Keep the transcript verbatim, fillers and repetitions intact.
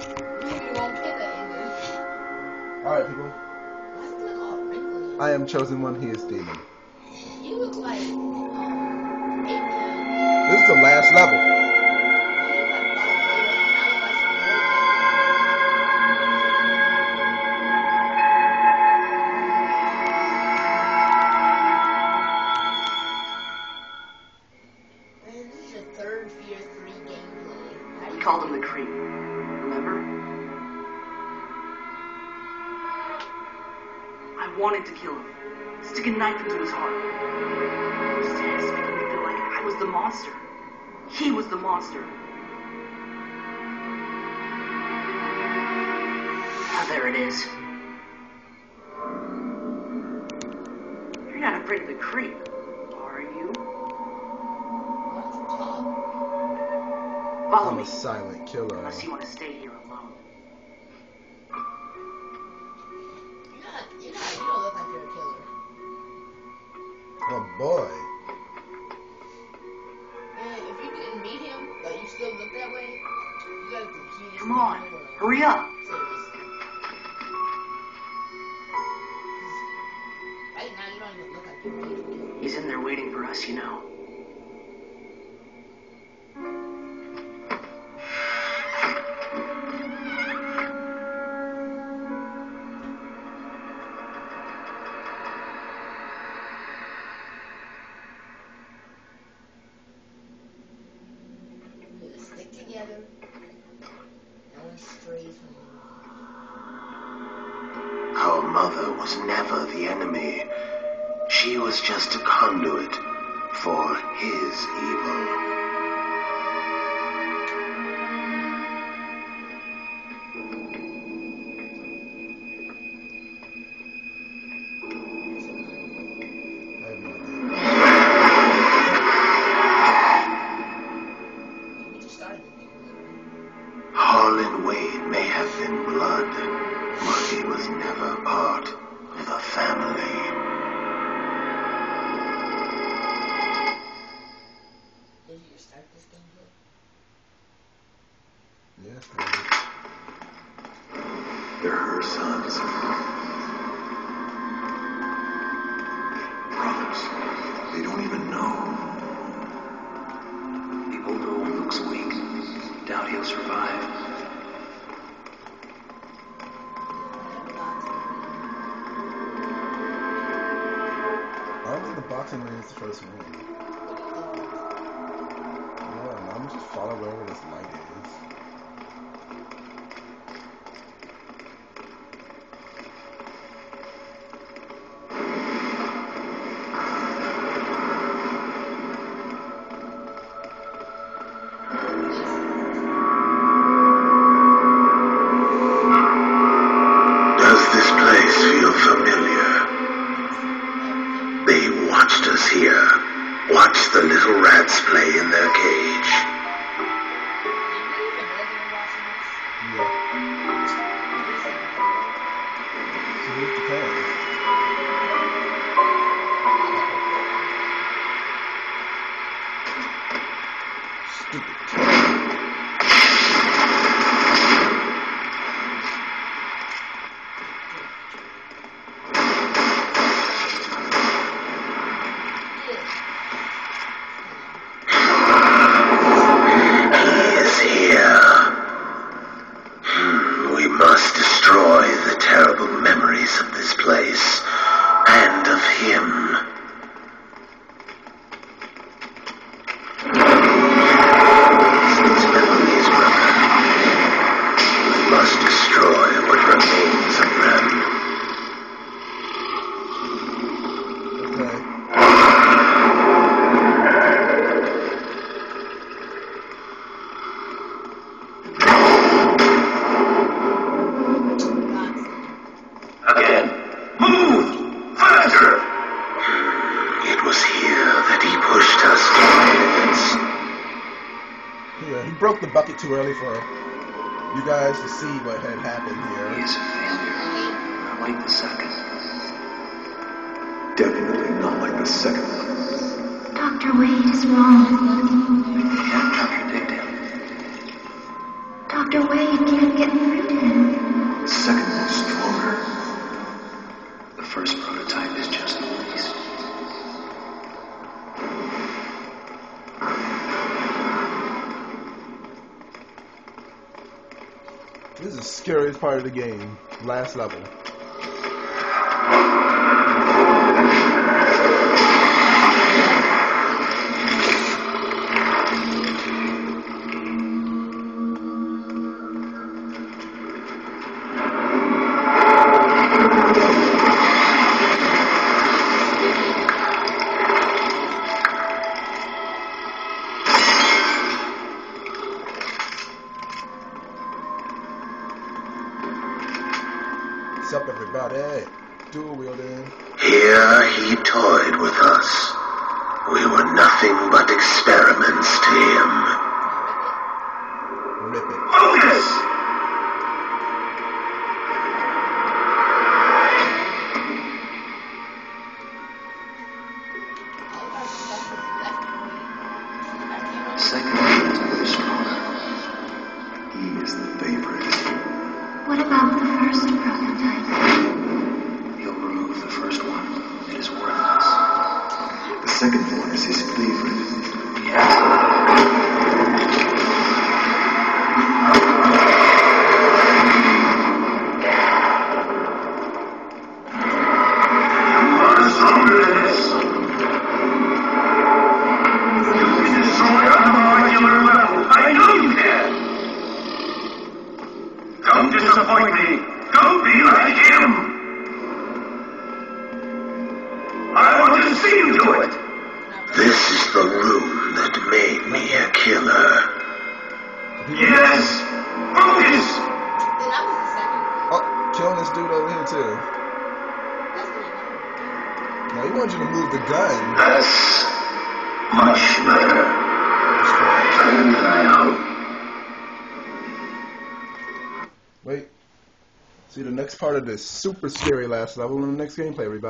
Alright, people. I am chosen one, he is demon. You look like, um, this is the last level. Man, this is your third Fear three gameplay. We called him the Creep. Remember? I wanted to kill him. Stick a knife into his heart. Instead, it's making me feel like I was the monster. He was the monster. Ah, there it is. You're not afraid of the Creep, are you? Follow I'm me. a silent killer. Unless you want to stay here alone. You're not, you're not, you don't look like you're a killer. Oh boy. And if you didn't meet him, but you still look that way, you got the genius. Come on, hurry up. Seriously. Right now, you don't even look like you're ready to kill. He's in there waiting for us, you know. Stick together. No one strays from you. Our mother was never the enemy. She was just a conduit for his evil. Harlan Wade may have been blood, but he was never part of the family. Did you start this gameplay? Yes, They're her sons. Brothers. They don't even know. The older one looks weak. Doubt he'll survive. I don't think the boxing ring is the first one. Yeah, I'm just follow wherever this light is. Does this place feel familiar? They watched us here. Watched the little rats play in their cage. Yeah. So here's the card. Stupid kid. He is here. Hmm, we must destroy the terrible memories of this place and of him. These memories, brother. We must destroy what remains of them. Okay. Again. Move! Faster! It was here that he pushed us to violence. Yeah, he broke the bucket too early for you guys to see what had happened here. He's a failure. Not like the second. Definitely not like the second one. Doctor Wade is wrong. You can't contradict him. Doctor Wade can't get The second one's stronger. The first prototype is just released. This is the scariest part of the game. Last level. What's up, everybody? Dual wielding. Here he toyed with us. We were nothing but experiments to him. Rip it. Focus! Second prototype is stronger. He is the favorite. What about the first prototype? He'll remove the first one. It is worthless. The second one is his favorite. Yes. You are stronger than this. You can destroy on a molecular level. I know you can. Don't disappoint me. Don't be like him. I want to see you do it. This is the room that made me a killer. Yes. Focus. Then I was the second. Oh, killing this dude over here too. That's the one. Now he wants you to move the gun. That's much better. And I hope. Wait. See the next part of this super scary last level in the next gameplay, everybody.